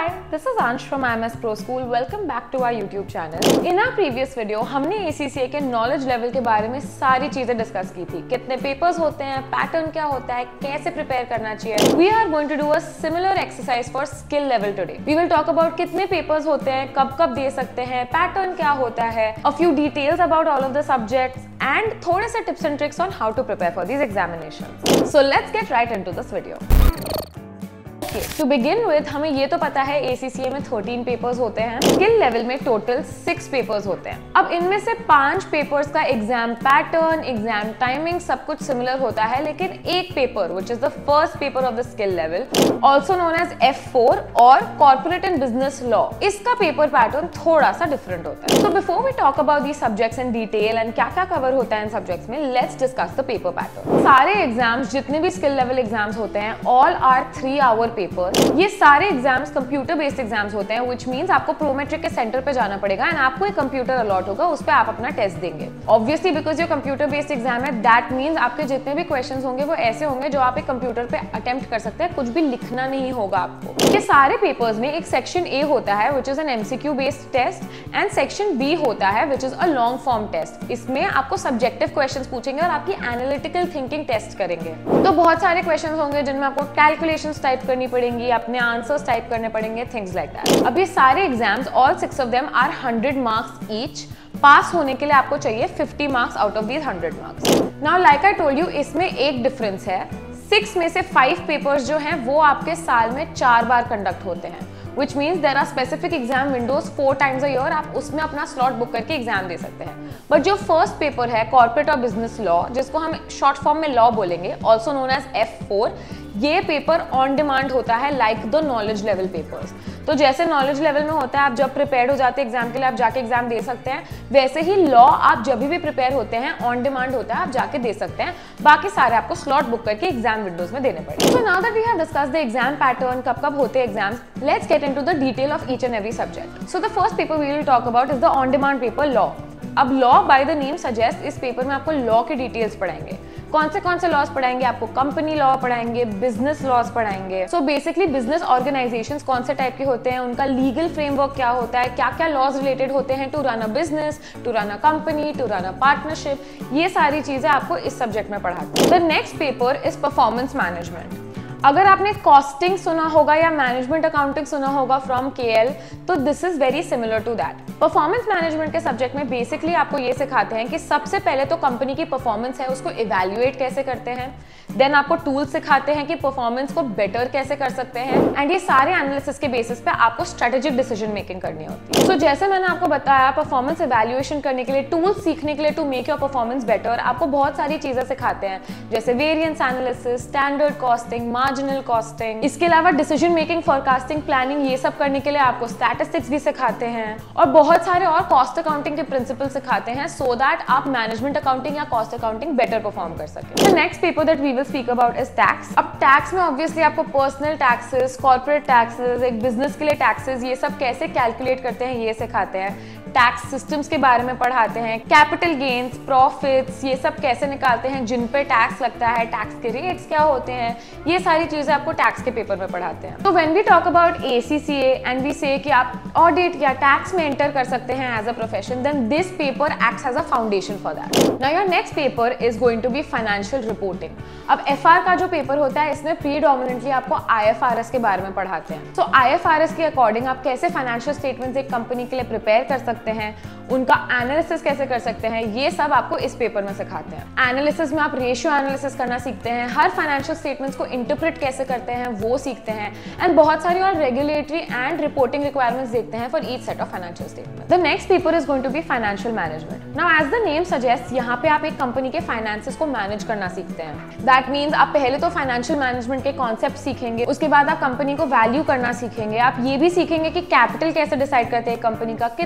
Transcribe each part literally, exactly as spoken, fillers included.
Hi, this is Ansh from I M S Pro School. Welcome back to our YouTube channel. In our previous video, हमने A C C A के knowledge level के बारे में सारी चीजें discuss की थी. कितने पेपर्स होते हैं, पैटर्न क्या होता है, कैसे प्रिपेयर करना चाहिए. We are going to do a similar exercise for skill level today. We will talk about कितने पेपर्स होते हैं, कब कब दे सकते हैं, पैटर्न क्या होता है, a few details about all of the subjects, and थोड़े से tips and tricks on how to prepare for these examinations. So let's get right into this video. To begin with, हमें ये तो पता है A C C A में thirteen papers होते हैं. स्किल लेवल में टोटल सिक्स पेपर्स होते हैं. अब इनमें से पांच पेपर्स का एग्जाम पैटर्न, एग्जाम टाइमिंग सब कुछ सिमिलर होता है, लेकिन एक paper which is the first paper of the skill level, also known as F four और कॉर्पोरेट एंड बिजनेस लॉ, इसका पेपर पैटर्न थोड़ा सा डिफरेंट होता है. So before we talk about these subjects in detail and क्या क्या cover होता है इन सब्जेक्ट्स में, let's discuss the paper pattern. सारे एग्जाम्स जितने भी स्किल लेवल एग्जाम्स होते हैं, all are three hour paper. ये सारे एग्जाम्स कंप्यूटर बेस्ड एग्जाम्स होते हैं, व्हिच मींस आपको प्रोमेट्रिक के सेंटर पे जाना पड़ेगा एंड आपको एक कंप्यूटर अलॉट होगा, उस पे आप अपना टेस्ट देंगे. ऑब्वियसली बिकॉज ये कंप्यूटर बेस्ड एग्जाम है, दैट मींस आपके जितने भी क्वेश्चंस होंगे वो ऐसे होंगे जो आप एक कंप्यूटर पे अटेम्प्ट कर सकते हैं, कुछ भी लिखना नहीं होगा आपको. ये सारे पेपर्स में एक सेक्शन ए होता है which is an MCQ based test and section B होता है which is a long form test. इसमें आपको सब्जेक्टिव क्वेश्चंस पूछेंगे और आपकी एनालिटिकल थिंकिंग टेस्ट करेंगे. तो बहुत सारे क्वेश्चंस होंगे जिनमें आपको कैलकुलेशंस टाइप करनी पड़ेंगी, अपने आंसर्स टाइप करने पड़ेंगे, थिंग्स लाइक दैट. अब ये सारे exams, all six of them are hundred marks each. Pass होने के लिए आपको चाहिए fifty marks out of these hundred marks. Now like I told you, इसमें एक डिफरेंस है. सिक्स में से फाइव पेपर्स जो हैं वो आपके साल में चार बार कंडक्ट होते हैं, which means there are specific exam windows four times a year. आप उसमें अपना स्लॉट बुक करके एग्जाम दे सकते हैं. बट जो फर्स्ट पेपर है कॉर्पोरेट और बिजनेस लॉ, जिसको हम शॉर्ट फॉर्म में लॉ बोलेंगे, also known as F four, ये पेपर ऑन डिमांड होता है like the knowledge level papers. तो जैसे नॉलेज लेवल में होता है आप जब प्रिपेयर हो जाते हैं एग्जाम के लिए, आप जाके एग्जाम दे सकते हैं, वैसे ही लॉ आप जब भी प्रिपेयर होते हैं ऑन डिमांड होता है, आप जाके दे सकते हैं. बाकी सारे आपको स्लॉट बुक करके एग्जाम विंडोज में देने पड़ेंगे. So now that we have discussed the exam pattern, कब कब होते हैं exams, let's get into the detail of each and every subject. So the first paper we will talk about is the on demand paper law. अब law by the name suggests इस paper में आपको law के details पढ़ाएंगे. कौन से कौन से लॉज पढ़ाएंगे, आपको कंपनी लॉ पढ़ाएंगे, बिजनेस लॉज पढ़ाएंगे. सो बेसिकली बिजनेस ऑर्गेनाइजेशंस कौन से टाइप के होते हैं, उनका लीगल फ्रेमवर्क क्या होता है, क्या क्या लॉज रिलेटेड होते हैं to run a business, to run a company, to run a partnership, ये सारी चीजें आपको इस सब्जेक्ट में पढ़ाते हैं. The next paper is performance management. अगर आपने कॉस्टिंग सुना होगा या मैनेजमेंट अकाउंटिंग सुना होगा फ्रॉम के एल, तो this is very similar to that. Performance management के सब्जेक्ट में बेसिकली आपको ये सिखाते हैं कि सबसे पहले तो कंपनी की परफॉर्मेंस है उसको इवैल्यूएट कैसे करते हैं, देन आपको टूल्स सिखाते हैं कि परफॉर्मेंस को बेटर कैसे कर सकते हैं, एंड ये सारे एनालिसिस के बेसिस पे आपको स्ट्रेटेजिक डिसीजन मेकिंग करनी होती है. सो so, जैसे मैंने आपको बताया, परफॉर्मेंस इवैल्यूएशन करने के लिए, टूल्स सीखने के लिए to make your performance better, आपको बहुत सारी चीजें सिखाते हैं, जैसे variance analysis, standard costing, marginal costing. इसके अलावा डिसीजन मेकिंग, फोरकास्टिंग, प्लानिंग, ये सब करने के लिए आपको स्टैटिस्टिक्स भी सिखाते हैं और बहुत सारे और कॉस्ट अकाउंटिंग के प्रिंसिपल सिखाते हैं, सो दैट आप मैनेजमेंट अकाउंटिंग या कॉस्ट अकाउंटिंग बेटर परफॉर्म कर सकें. The next paper that we will speak about is tax. अब टैक्स में ऑब्वियसली आपको पर्सनल टैक्सेस, कॉर्पोरेट टैक्सेस, एक बिजनेस के लिए टैक्सेस, ये सब कैसे कैलकुलेट करते हैं ये सिखाते हैं. टैक्स सिस्टम्स के बारे में पढ़ाते हैं, कैपिटल गेन्स, प्रॉफिट्स, ये सब कैसे निकालते हैं, जिन पे टैक्स लगता है, टैक्स के रेट्स क्या होते हैं, ये सारी चीजें आपको टैक्स के पेपर में पढ़ाते हैं. तो when we talk about A C C A and we say कि आप ऑडिट या टैक्स में एंटर कर सकते हैं as a profession, then this paper acts as a foundation for that. Now your next paper is going to be financial reporting. अब F R का जो पेपर होता है, इसमें प्रीडोमिनेंटली आपको आई एफ आर एस के बारे में पढ़ाते हैं. So I F R S के अकॉर्डिंग आप कैसे फाइनेंशियल स्टेटमेंट्स एक कंपनी के लिए प्रिपेयर कर सकते हैं, उनका एनालिसिस कैसे कर सकते हैं, ये सब आपको इस पेपर में सिखाते हैं. एनालिसिस में आप रेशियो एनालिसिस करना सीखते हैं, हर फाइनेंशियल स्टेटमेंट्स को इंटरप्रेट कैसे करते हैं वो सीखते हैं, एंड बहुत सारी और रेगुलेटरी एंड रिपोर्टिंग रिक्वायरमेंट्स देखते हैं for each set of financial statement. The next paper is going to be financial management. Now as the name suggest, यहाँ पे आप एक कंपनी के फाइनेंसेस को मैनेज करना सीखते हैं. दैट मीन्स आप पहले तो फाइनेंशियल मैनेजमेंट के कॉन्सेप्ट सीखेंगे, उसके बाद आप कंपनी को वैल्यू करना सीखेंगे, आप ये भी सीखेंगे कि कैपिटल कैसे डिसाइड करते हैं कंपनी का, कितना डेट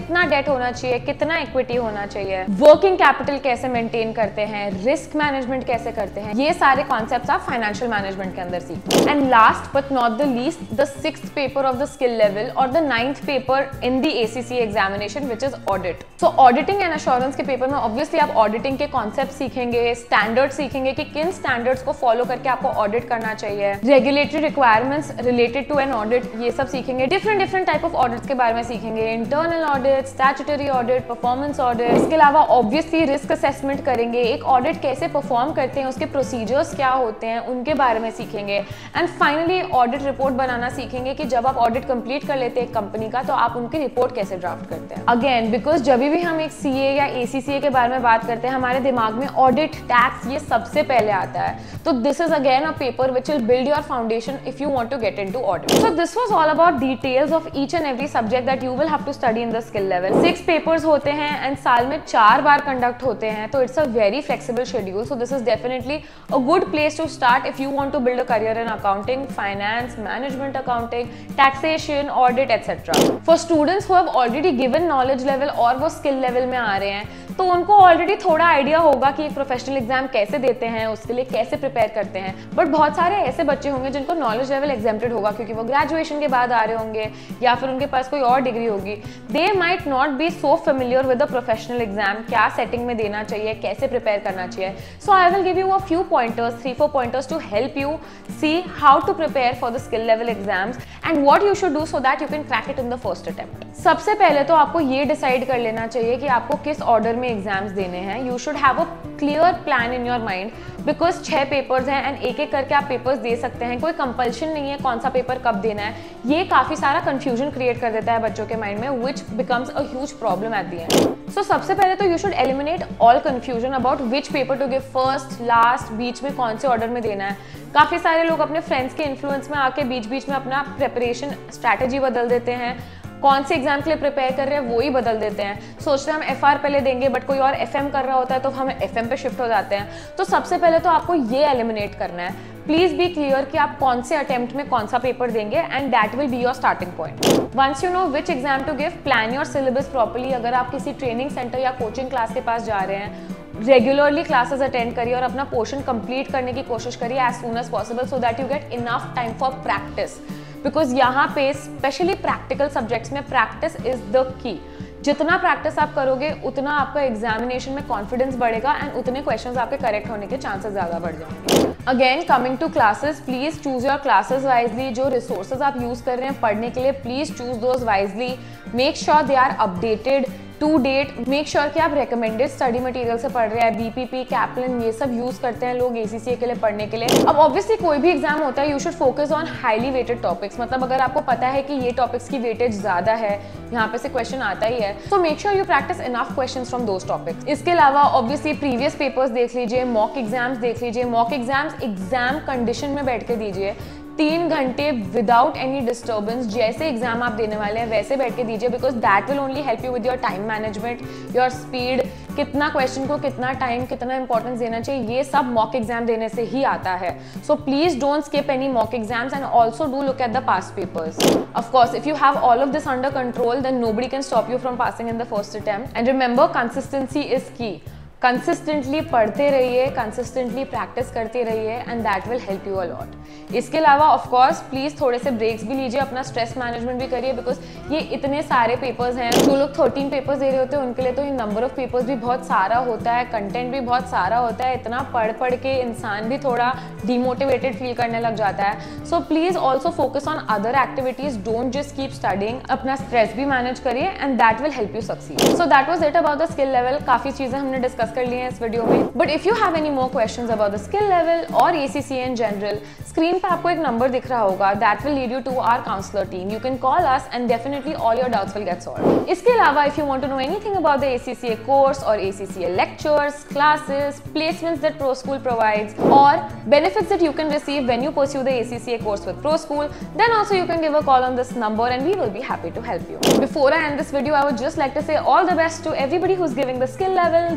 डेट होना चाहिए, कितना इक्विटी होना चाहिए, वर्किंग कैपिटल कैसे मेंटेन करते हैं, रिस्क मैनेजमेंट कैसे करते हैं, ये सारे कॉन्सेप्ट्स आप फाइनेंशियल मैनेजमेंट के अंदर सीखते हैं। And last but not the least, the sixth paper of the skill level or the ninth paper in the ACC examination which is audit. So auditing and assurance के paper में obviously आप auditing के concept सीखेंगे, standard सीखेंगे कि किन standards को follow करके आपको ऑडिट करना चाहिए, regulatory requirements related to an audit, ये सब सीखेंगे। Different different type of audits के बारे में सीखेंगे, internal audit, statutory audit, performance audit. इसके अलावा ऑब्वियसली रिस्क असेसमेंट करेंगे, एक ऑडिट कैसे परफॉर्म करते हैं, उसके प्रोसीजर्स क्या होते हैं, उनके बारे में सीखेंगे। एंड फाइनली ऑडिट रिपोर्ट बनाना सीखेंगे कि जब आप ऑडिट कंप्लीट कर लेते हैं एक कंपनी का तो आप उनकी रिपोर्ट कैसे ड्राफ्ट करते हैं। अगेन बिकॉज जब भी हम एक सीए या एसीसीए के बारे में बात करते हैं हमारे दिमाग में ऑडिट, टैक्स ये सबसे पहले आता है। तो this is again a paper which will build your foundation if you want to get into audit. So this was all about details of each and every subject that you will have to study in the skill level. Six papers होते हैं and साल में चार बार conduct होते हैं, तो it's a very flexible schedule. So this is definitely a good place to start if you want to build a career in accounting, finance, management accounting, taxation, audit etcetera. For students who have already given knowledge level और वो skill level में आ रहे हैं तो उनको already थोड़ा idea होगा कि एक प्रोफेशनल एग्जाम कैसे देते हैं, उसके लिए कैसे प्रिपेयर करते हैं। बट बहुत सारे ऐसे बच्चे होंगे जिनको नॉलेज लेवल एग्जेम्प्टेड होगा क्योंकि वो ग्रेजुएशन के बाद आ रहे होंगे या फिर उनके पास कोई और डिग्री होगी। They might not be so familiar with the professional exam, क्या सेटिंग में देना चाहिए, कैसे प्रिपेयर करना चाहिए। So I will give you a few pointers, three four pointers to help you see how to prepare for the skill level exams and what you should do so that you can crack it in the first attempt. सबसे पहले तो आपको ये decide कर लेना चाहिए कि आपको किस ऑर्डर में एग्जाम्स देने हैं। You should have a clear plan in your mind because छह पेपर्स हैं एंड एक एक करके आप पेपर्स दे सकते हैं, कोई कंपल्शन नहीं है कौन सा पेपर कब देना है। ये काफी सारा कंफ्यूजन क्रिएट कर देता है बच्चों के माइंड में which becomes a huge problem at the end. So सबसे पहले तो you should eliminate all confusion about which paper to give first, last, बीच में कौन से ऑर्डर में देना है। काफी सारे लोग अपने फ्रेंड्स के इन्फ्लुएंस में आके बीच बीच में अपना प्रिपरेशन स्ट्रैटेजी बदल देते हैं, कौन से एग्जाम के लिए प्रिपेयर कर रहे हैं वो ही बदल देते हैं। सोचते हैं हम एफ आर पहले देंगे बट कोई और एफ एम कर रहा होता है तो हम एफ एम पे शिफ्ट हो जाते हैं। तो सबसे पहले तो आपको ये एलिमिनेट करना है। प्लीज बी क्लियर कि आप कौन से अटेम्प्ट में कौन सा पेपर देंगे and that will be your starting point. Once you know which exam to give, plan your syllabus properly. अगर आप किसी ट्रेनिंग सेंटर या कोचिंग क्लास के पास जा रहे हैं, रेगुलरली क्लासेस अटेंड करिए और अपना पोर्शन कंप्लीट करने की कोशिश करिए as soon as possible so that you get enough time for practice. Because यहाँ पे स्पेशली प्रैक्टिकल सब्जेक्ट्स में प्रैक्टिस इज द की। जितना प्रैक्टिस आप करोगे उतना आपका एग्जामिनेशन में कॉन्फिडेंस बढ़ेगा एंड उतने क्वेश्चंस आपके करेक्ट होने के चांसेस ज़्यादा बढ़ जाएंगे। Again coming to classes, please choose your classes wisely. जो रिसोर्सेज आप यूज कर रहे हैं पढ़ने के लिए please choose those wisely. Make sure they are updated to date. Make sure कि आप रिकमेंडेड स्टडी मटेरियल से पढ़ रहे हैं। बीपीपी, कैपलन ये सब यूज करते हैं लोग एसीसीए के लिए पढ़ने के लिए। अब ऑब्वियसली कोई भी एग्जाम होता है you should focus on highly weighted topics. मतलब अगर आपको पता है कि ये टॉपिक्स की वेटेज ज्यादा है, यहाँ पे से क्वेश्चन आता ही है, तो make sure you practice enough questions from those topics. इसके अलावा ऑब्वियसली प्रीवियस पेपर्स देख लीजिए, मॉक एग्जाम्स देख लीजिए। मॉक एग्जाम्स एग्जाम कंडीशन में बैठ के दीजिए, तीन घंटे विदाउट एनी डिस्टर्बेंस। जैसे एग्जाम आप देने वाले हैं वैसे बैठ के दीजिए because that will only help you with your time management, your speed, कितना क्वेश्चन को कितना टाइम, कितना इंपॉर्टेंस देना चाहिए, ये सब मॉक एग्जाम देने से ही आता है। So please don't skip any mock exams and also do look at the past papers. Of course if you have all of this under control then nobody can stop you from passing in the first attempt. And remember consistency is key. Consistently पढ़ते रहिए, consistently practice करते रहिए and that will help you a lot. इसके अलावा of course please थोड़े से breaks भी लीजिए, अपना स्ट्रेस मैनेजमेंट भी करिए बिकॉज ये इतने सारे पेपर्स हैं। जो लोग थर्टीन पेपर्स दे रहे होते हैं उनके लिए तो ये नंबर ऑफ पेपर्स भी बहुत सारा होता है, कंटेंट भी बहुत सारा होता है। इतना पढ़ पढ़ के इंसान भी थोड़ा डिमोटिवेटेड फील करने लग जाता है। So please also focus on other activities, don't just keep studying. अपना स्ट्रेस भी मैनेज करिए and that will help you succeed. So that was it about the skill level. काफी चीजें हमने डिस्कस कर ली हैं इस वीडियो में, but if you have any more questions about the skill level और एसीसीए इन जनरल, स्क्रीन पर आपको एक नंबर दिख रहा होगा, that will lead you to our counsellor team. You can call us and definitely all your doubts will get solved. इसके अलावा if you want to know anything about the ACCA course और ACCA lectures, classes, placements that ProSchool provides or benefits that you can receive when you pursue the A C C A course with ProSchool, then also you can give a call on this number and we will be happy to help you. Before I end this video, I would just like to say all the best to everybody who's giving the skill level, knowledge level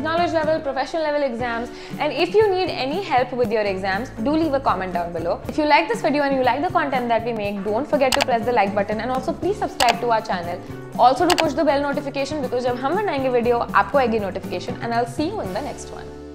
level, professional level exams. And if you need any help with your exams, do leave a comment down below. If you like this video and you like the content that we make, don't forget to press the like button and also please subscribe to our channel. Also to push the bell notification because जब हम बनाएंगे video आपको आएगी notification, and I'll see you in the next one.